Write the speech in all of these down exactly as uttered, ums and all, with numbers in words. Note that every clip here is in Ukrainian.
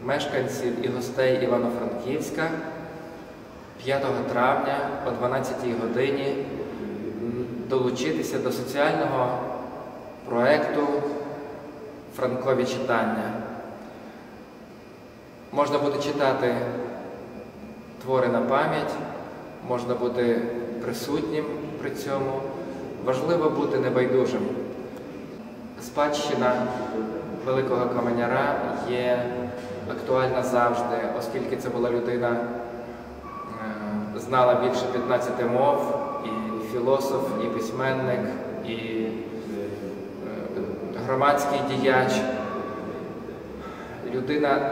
мешканців і гостей Івано-Франківська п'ятого травня о дванадцятій годині долучитися до соціального проєкту «Франкові читання». Можна буде читати твори на пам'ять, можна бути присутнім при цьому. Важливо бути небайдужим. Спадщина великого каменяра є актуальна завжди, оскільки це була людина, знала більше п'ятнадцяти мов, і філософ, і письменник, і громадський діяч. Людина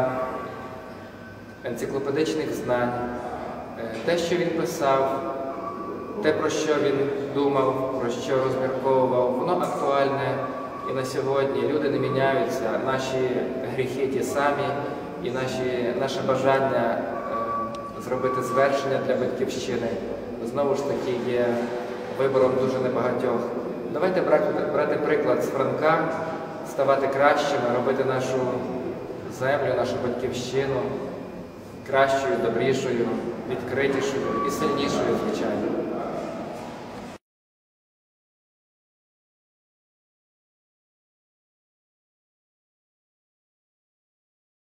енциклопедичних знань. Те, що він писав, те, про що він думав, про що розмірковував, воно актуальне і на сьогодні. Люди не міняються, наші гріхи ті самі, і наші, наше бажання е, зробити звершення для Батьківщини знову ж таки є вибором дуже небагатьох. Давайте брати, брати приклад з Франка, ставати кращими, робити нашу землю, нашу Батьківщину кращою, добрішою, відкритішою і сильнішою, звичайно.